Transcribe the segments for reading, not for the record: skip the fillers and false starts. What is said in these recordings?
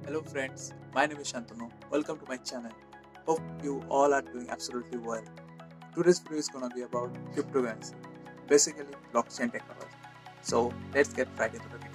Hello friends, my name is Santanu. Welcome to my channel. Hope you all are doing absolutely well. Today's video is gonna be about cryptocurrency, basically blockchain technology. So let's get right into the video.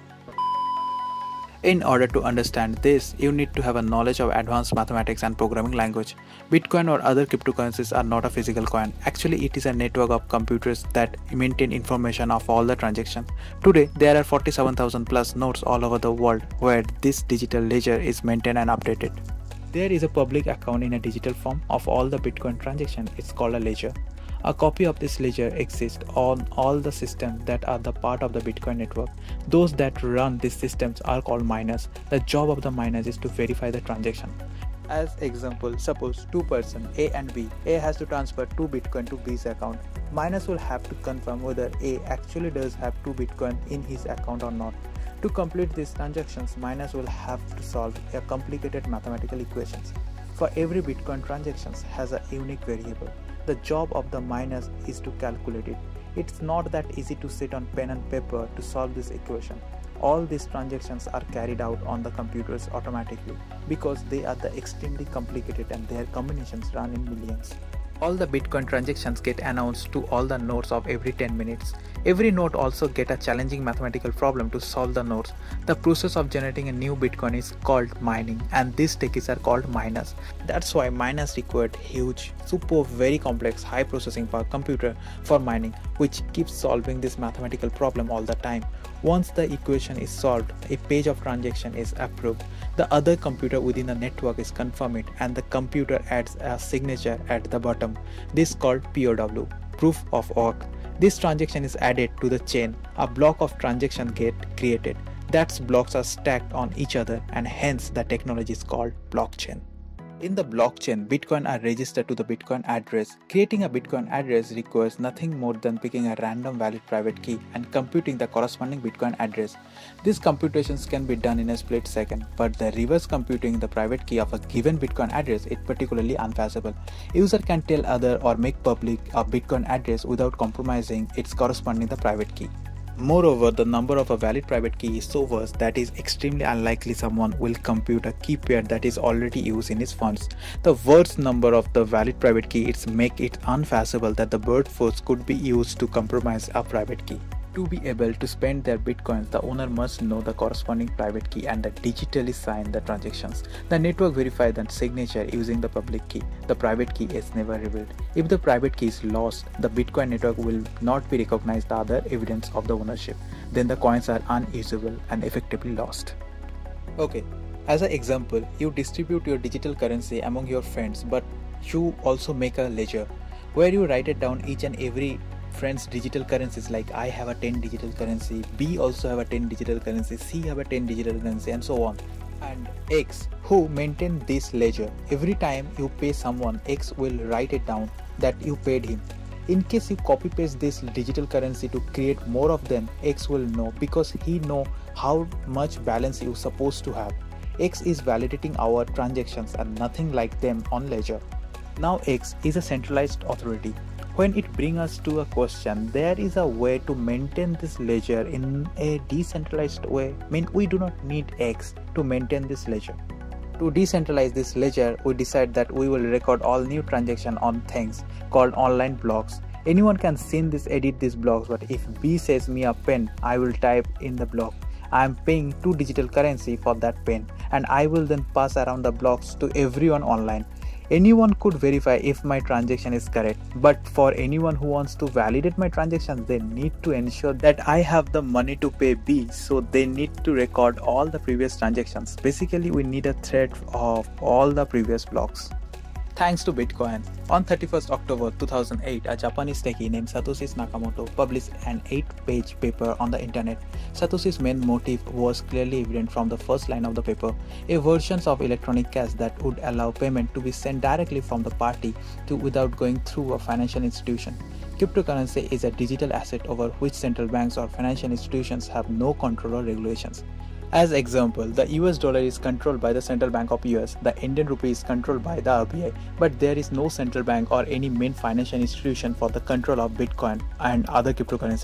In order to understand this, you need to have a knowledge of advanced mathematics and programming language. Bitcoin or other cryptocurrencies are not a physical coin. Actually, it is a network of computers that maintain information of all the transactions. Today, there are 47,000 plus nodes all over the world where this digital ledger is maintained and updated. There is a public account in a digital form of all the Bitcoin transactions. It's called a ledger. A copy of this ledger exists on all the systems that are the part of the Bitcoin network. Those that run these systems are called miners. The job of the miners is to verify the transaction. As example, suppose two persons A and B. A has to transfer 2 Bitcoin to B's account. Miners will have to confirm whether A actually does have 2 Bitcoin in his account or not. To complete these transactions, miners will have to solve a complicated mathematical equations. For every Bitcoin transaction has a unique variable. The job of the miners is to calculate it. It's not that easy to sit on pen and paper to solve this equation. All these transactions are carried out on the computers automatically because they are extremely complicated and their combinations run in millions. All the Bitcoin transactions get announced to all the nodes of every 10 minutes. Every node also get a challenging mathematical problem to solve the nodes. The process of generating a new Bitcoin is called mining, and these techies are called miners. That's why miners required huge, super very complex high processing power computer for mining, which keeps solving this mathematical problem all the time. Once the equation is solved, a page of transaction is approved. The other computer within the network is confirm it, and the computer adds a signature at the bottom. This is called POW, proof of work. This transaction is added to the chain. A block of transaction get created. That blocks are stacked on each other, and hence the technology is called blockchain. In the blockchain, Bitcoin are registered to the Bitcoin address. Creating a Bitcoin address requires nothing more than picking a random valid private key and computing the corresponding Bitcoin address. These computations can be done in a split second, but the reverse computing the private key of a given Bitcoin address is particularly unfeasible. User can tell other or make public a Bitcoin address without compromising its corresponding the private key. Moreover, the number of a valid private key is so vast that it is extremely unlikely someone will compute a key pair that is already used in his funds. The vast number of the valid private key make it unfeasible that the brute force could be used to compromise a private key. To be able to spend their bitcoins, the owner must know the corresponding private key and digitally sign the transactions. The network verifies the signature using the public key. The private key is never revealed. If the private key is lost, the Bitcoin network will not be recognized the other evidence of the ownership. Then the coins are unusable and effectively lost. Okay, as an example, you distribute your digital currency among your friends, but you also make a ledger where you write it down each and every friends digital currencies, like I have a 10 digital currency, B also have a 10 digital currency, C have a 10 digital currency, and so on. And X who maintain this ledger. Every time you pay someone, X will write it down that you paid him. In case you copy paste this digital currency to create more of them, X will know because he know how much balance you supposed to have. X is validating our transactions and nothing like them on ledger. Now X is a centralized authority. When it brings us to a question, there is a way to maintain this ledger in a decentralized way. We do not need X to maintain this ledger. To decentralize this ledger, we decide that we will record all new transactions on things called online blocks. Anyone can edit these blocks, but if B says me a pen, I will type in the block. I am paying 2 digital currency for that pen, and I will then pass around the blocks to everyone online. Anyone could verify if my transaction is correct, but for anyone who wants to validate my transaction, they need to ensure that I have the money to pay B, so they need to record all the previous transactions. Basically, we need a thread of all the previous blocks. Thanks to Bitcoin, on 31st October 2008, a Japanese techie named Satoshi Nakamoto published an 8-page paper on the internet. Satoshi's main motive was clearly evident from the first line of the paper: a version of electronic cash that would allow payment to be sent directly from the party to without going through a financial institution. Cryptocurrency is a digital asset over which central banks or financial institutions have no control or regulations. As example, the US dollar is controlled by the Central Bank of US, the Indian rupee is controlled by the RBI, but there is no central bank or any main financial institution for the control of Bitcoin and other cryptocurrencies.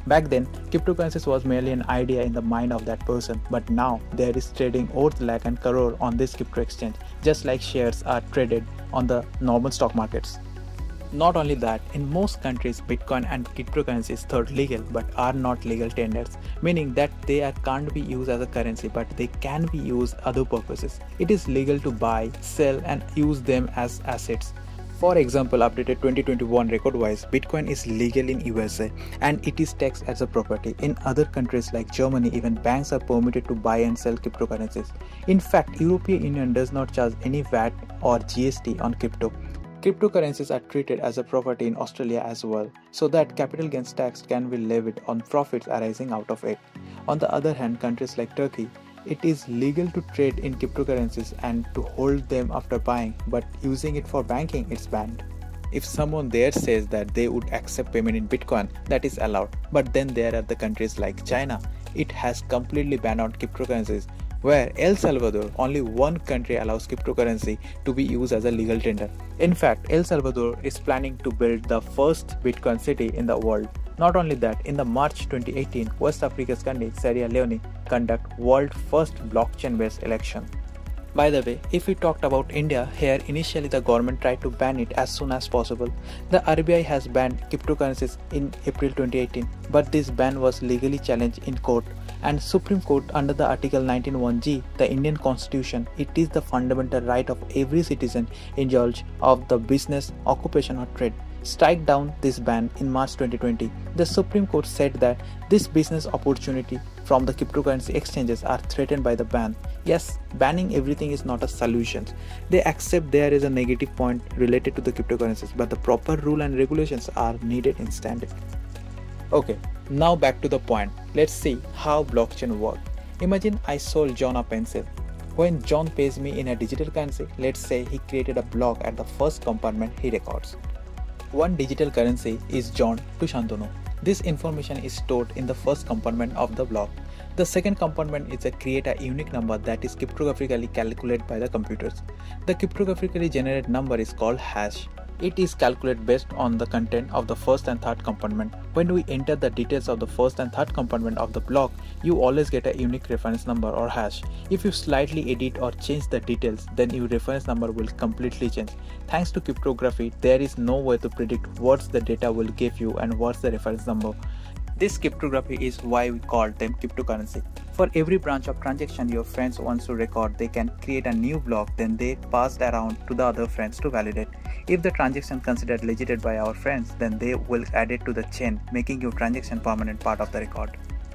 Back then, cryptocurrencies was merely an idea in the mind of that person, but now there is trading worth lakh and crore on this crypto exchange, just like shares are traded on the normal stock markets. Not only that, in most countries, Bitcoin and cryptocurrencies third legal but are not legal tenders, meaning that can't be used as a currency but they can be used other purposes. It is legal to buy, sell and use them as assets. For example, updated 2021 record-wise, Bitcoin is legal in USA and it is taxed as a property. In other countries like Germany, even banks are permitted to buy and sell cryptocurrencies. In fact, European Union does not charge any VAT or GST on crypto. Cryptocurrencies are treated as a property in Australia as well, so that capital gains tax can be levied on profits arising out of it. On the other hand, countries like Turkey, it is legal to trade in cryptocurrencies and to hold them after buying, but using it for banking it's banned. If someone there says that they would accept payment in Bitcoin, that is allowed. But then there are the countries like China. It has completely banned on cryptocurrencies, where El Salvador, only one country allows cryptocurrency to be used as a legal tender. In fact, El Salvador is planning to build the first Bitcoin city in the world. Not only that, in the March 2018, West Africa's country Sierra Leone conduct world first blockchain-based election. By the way, if we talked about India, here initially the government tried to ban it as soon as possible. The RBI has banned cryptocurrencies in April 2018, but this ban was legally challenged in court. And Supreme Court, under the Article 19(1)(g), the Indian Constitution, it is the fundamental right of every citizen indulge of the business, occupation or trade, strike down this ban in March 2020. The Supreme Court said that this business opportunity from the cryptocurrency exchanges are threatened by the ban. Yes, banning everything is not a solution. They accept there is a negative point related to the cryptocurrencies, but the proper rule and regulations are needed instantly. Okay, now back to the point. Let's see how blockchain works. Imagine I sold John a pencil. When John pays me in a digital currency, let's say he created a block at the first compartment he records. One digital currency is John to Santanu. This information is stored in the first compartment of the block. The second compartment is to create a unique number that is cryptographically calculated by the computers. The cryptographically generated number is called hash. It is calculated based on the content of the first and third compartment. When we enter the details of the first and third compartment of the block, you always get a unique reference number or hash. If you slightly edit or change the details, then your reference number will completely change. Thanks to cryptography, there is no way to predict what the data will give you and what's the reference number. This cryptography is why we call them cryptocurrency. For every branch of transaction your friends want to record, they can create a new block, then they pass it around to the other friends to validate. If the transaction considered legitimate by our friends, then they will add it to the chain, making your transaction permanent part of the record.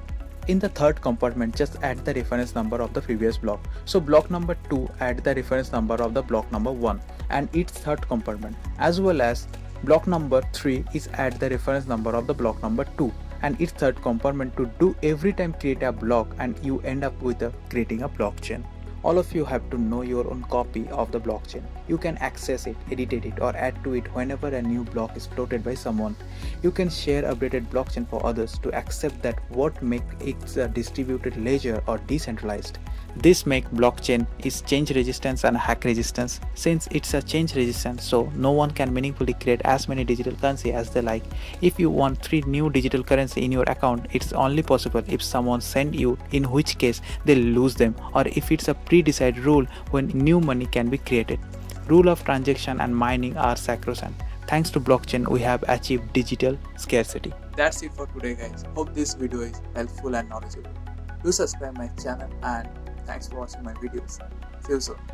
In the third compartment, just add the reference number of the previous block. So block number 2 add the reference number of the block number 1 and its third compartment, as well as block number 3 is add the reference number of the block number 2 and its third compartment to do every time create a block, and you end up with creating a blockchain. All of you have to know your own copy of the blockchain. You can access it, edit it or add to it whenever a new block is floated by someone. You can share updated blockchain for others to accept that what make it a distributed ledger or decentralized. This make blockchain is change resistance and hack resistance. Since it's a change resistant, so no one can meaningfully create as many digital currency as they like. If you want 3 new digital currency in your account, it's only possible if someone send you, in which case they'll lose them, or if it's a pre-decided rule when new money can be created. Rule of transaction and mining are sacrosanct. Thanks to blockchain, we have achieved digital scarcity. That's it for today guys. Hope this video is helpful and knowledgeable. Do subscribe my channel and thanks for watching my videos. See you soon.